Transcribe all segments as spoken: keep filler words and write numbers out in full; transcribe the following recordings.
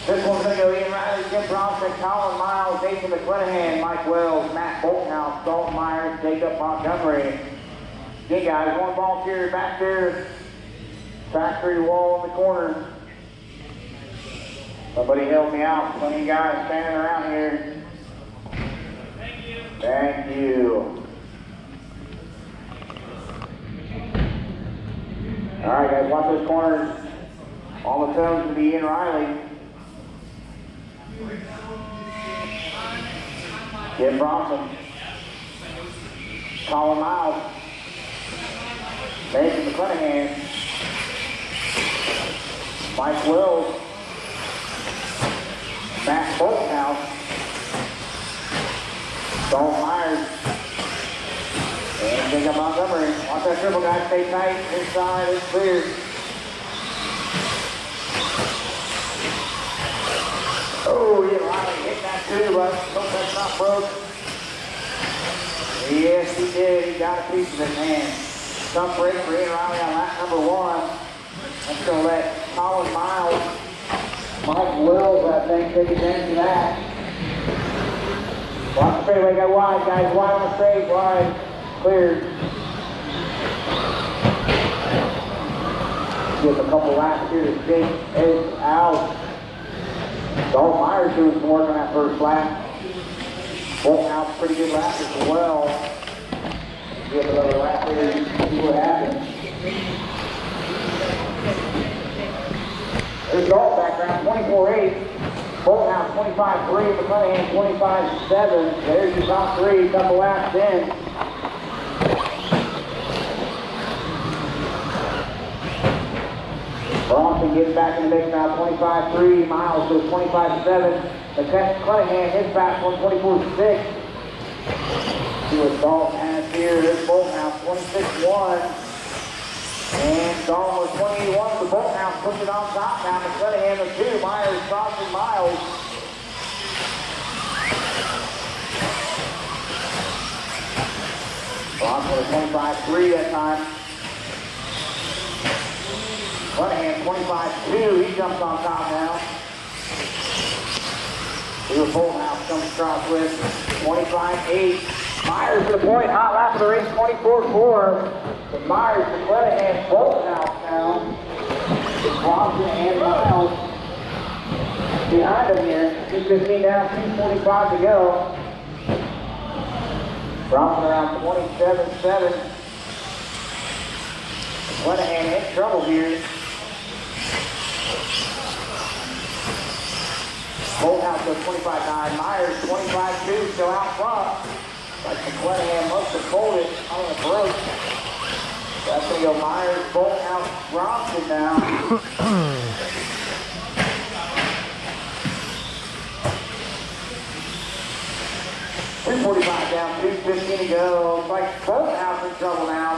This one's going to go Ian Riley, Jim Bronson, Colin Miles, Nathan McClanahan, Mike Wells, Matt Bolthouse, Dalton Myers, Jacob Montgomery. Okay, guys, one volunteer back there, factory wall in the corner. Somebody help me out. Plenty of guys standing around here. Thank you. Thank you. All right, guys, watch those corners. On the toes to be Ian Riley. Jim Bronson. Colin Miles. Nathan McClanahan. Mike Wells. Matt Bolthouse. Dalton Myers. And Jacob Montgomery. Watch that triple, guys. Stay tight. Inside. It's clear. Oh, Ian Riley hit that too, but hope that's not broke. Yes, he did. He got a piece of it, man. Some break for Ian Riley on lap number one. That's going to let Colin Miles, Mike Wells, I think, take advantage of that. Watch the straightaway, go wide, guys. Wide on the straight, wide. Cleared. Give a couple laps here to shake Edge out. Dalton Myers doing some work on that first lap. Bolthouse pretty good lap as well. Give another lap here and see what happens. There's Dalton background, twenty-four eight. Bolthouse twenty-five three, McClanahan twenty-five seven. There's your top three, couple laps in. Bronson gets back in the mix now, twenty-five three. Miles goes twenty-five seven. McClanahan, his fast one, twenty-four six. See what Dalton has here. There's Bolthouse, twenty-six one. And Dalton was twenty-eight one. The Bolthouse puts it on top now. McClanahan the two. Myers, Bronson, Miles. Bronson was twenty-five three that time. McClanahan twenty-five two, he jumps on top now. See what Bolthouse comes across with, twenty-five eight. Myers to the point, hot lap of the race, twenty-four four. But Myers, McClanahan, Bolthouse now. Bronson and Miles behind him here. two fifteen down, two forty-five to go. Bronson around twenty-seven seven. McClanahan in trouble here. Bolthouse goes twenty-five nine, Myers twenty-five two, still out front. Like McClanahan must have pulled it on the broke. That's going to go Myers, Bolthouse, Bronson now. two forty-five down, two fifteen to go. Looks like Bolthouse in trouble now.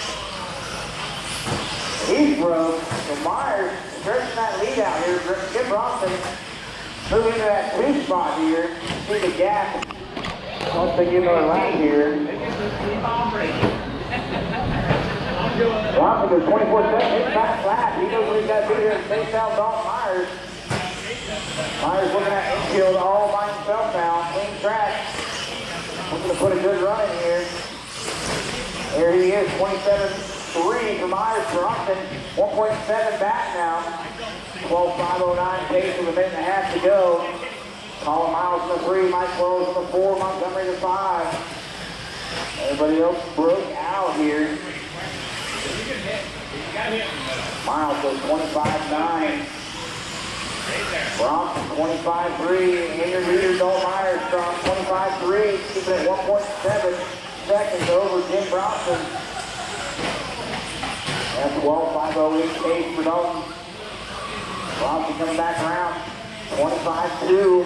He's broke. So Myers stretching that lead out here. Jim Bronson move into that two spot here. See the gap. Once they get another lap here. Bronson goes twenty-four seven. His back lap. He knows what he's got to do here to chase out Dalton Myers. Myers looking at infield all by himself now. Clean track. Looking to put a good run in here. There he is, twenty-seven three for Myers. Bronson, one point seven back now. twelve five oh nine pace with a minute and a half to go. Colin Miles in the three, Mike Wells in the four, Montgomery the five. Everybody else broke out here. Miles goes twenty-five nine. Bronson twenty-five three. In your leader, Dalton Myers from twenty-five three. Keeping it one point seven seconds over Jim Bronson. That's twelve five oh eight pace for Dalton. Bronson coming back around. twenty-five two.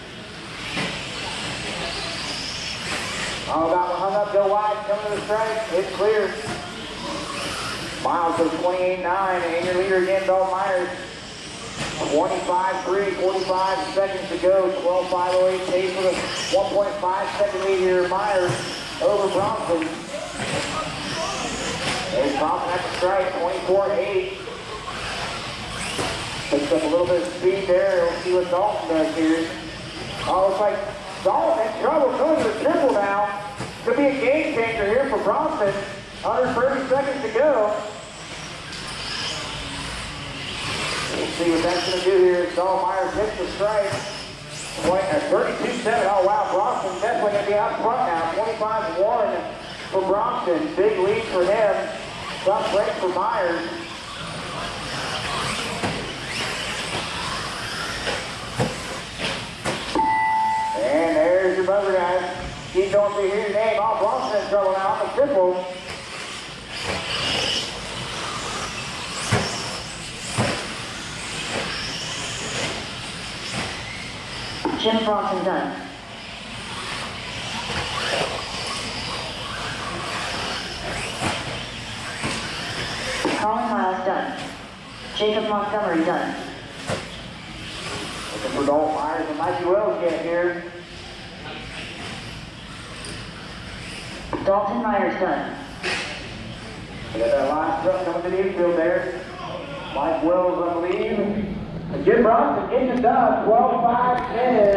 Oh, got one hung up, go wide, coming to the strike. It's clear. Miles goes twenty-eight nine. And in your leader again, Dalton Myers. twenty-five three, forty-five seconds to go. twelve five oh eight pace with a one point five second lead here. Myers over Bronson. There's Bronson at the strike, twenty-four eight. Picks up a little bit of speed there. We'll see what Dalton does here. Oh, looks like Dalton in trouble. Going to the triple now. Could be a game changer here for Bronson. one hundred thirty seconds to go. We'll see what that's going to do here. Saul Myers hits the strike. Point at thirty-two seven. Oh, wow. Bronson definitely going to be out front now. twenty-five one for Bronson. Big lead for him. Tough break for Myers. And there's your buzzer, guys. Keep going through here. Name. Oh, Bronson in trouble now on the triple. Jim Bronson done. Colin Miles done. Jacob Montgomery done. Looking for Dalton Myers and Mikey Wells get here. Dalton Myers done. We got that line truck coming to the infield there. Mike Wells, I believe. And Jim Bronson gets it done. twelve five ten.